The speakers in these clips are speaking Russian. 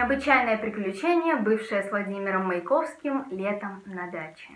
Необычайное приключение, бывшее с Владимиром Маяковским летом на даче.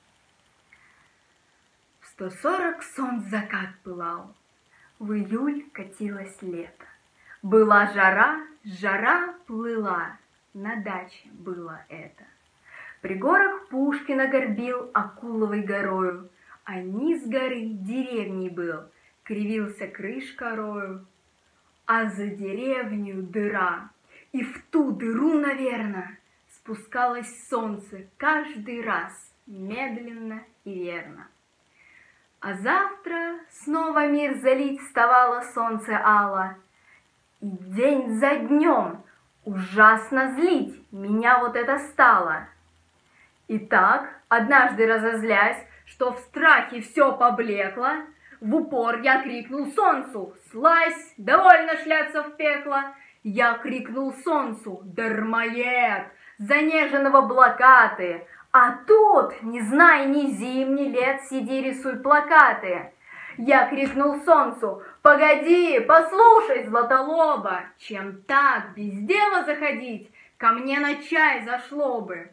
В 140 солнц закат пылал, в июль катилось лето. Была жара, жара плыла, на даче было это. При горах Пушкина горбил Акуловой горою, а низ горы деревней был, кривился крыш корою. А за деревню дыра, и в ту дыру, наверно, спускалось солнце каждый раз, медленно и верно. А завтра снова мир залить вставало солнце ало, и день за днем ужасно злить меня вот это стало. И так, однажды разозлясь, что в страхе все поблекло, в упор я крикнул солнцу: «Слазь, довольно шляться в пекло!» Я крикнул солнцу: «Дармоед, занеженного блокаты! А тут, не зная ни зим, ни лет, сиди рисуй плакаты!» Я крикнул солнцу: «Погоди, послушай, Златолоба, чем так без дела заходить, ко мне на чай зашло бы!»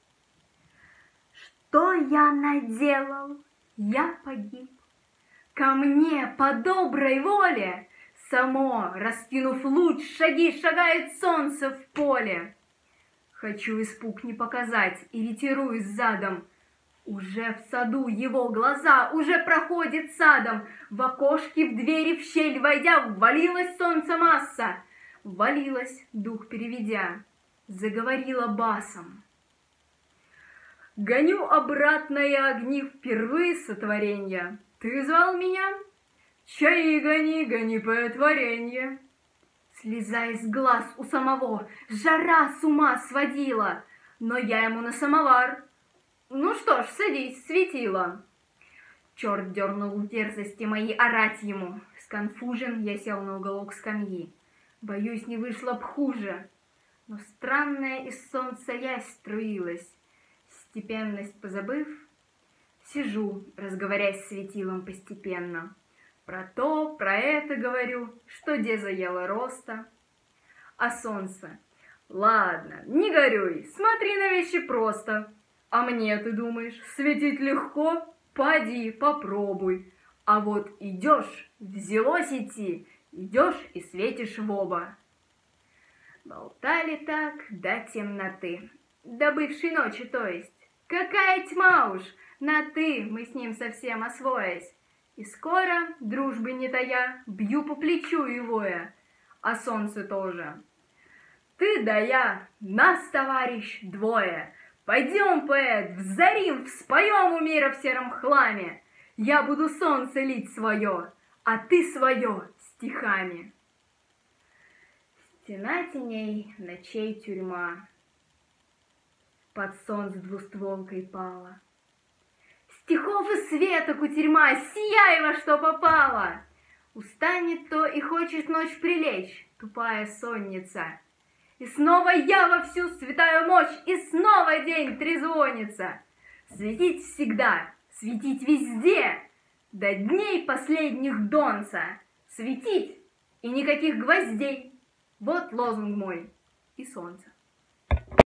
Что я наделал? Я погиб. Ко мне по доброй воле само, раскинув луч, шаги шагает солнце в поле. Хочу испуг не показать и ретируюсь задом. Уже в саду его глаза, уже проходит садом. В окошке, в двери, в щель войдя, ввалилось солнце масса. Ввалилась, дух переведя, заговорила басом. Гоню обратно я огни впервые сотворенья. Ты звал меня? Чаи гони, гони потворенье. Слеза из глаз у самого, жара с ума сводила, но я ему на самовар. Ну что ж, садись, светило. Черт дернул в дерзости мои орать ему. Сконфужен, я сел на уголок скамьи. Боюсь, не вышло б хуже. Но странная из солнца ясь струилась. Степенность позабыв, сижу, разговорясь с светилом постепенно. Про то, про это говорю, что де заело роста. А солнце: ладно, не горюй, смотри на вещи просто. А мне, ты думаешь, светить легко? Поди, попробуй. А вот идешь, взялось идти, идешь и светишь в оба. Болтали так до темноты, до бывшей ночи, то есть. Какая тьма уж, на «ты» мы с ним совсем освоясь. И скоро, дружбы не тая, бью по плечу егоя, а солнце тоже. Ты да я, нас, товарищ, двое. Пойдем, поэт, взорим, вспоем у мира в сером хламе. Я буду солнце лить свое, а ты свое стихами. Стена теней, ночей тюрьма, под солнц двустволкой пала. Стихов и света кутерьма, сияй во что попало. Устанет то и хочет ночь прилечь, тупая сонница. И снова я во всю святая мощь, и снова день трезвонится. Светить всегда, светить везде, до дней последних донца. Светить и никаких гвоздей. Вот лозунг мой и солнце.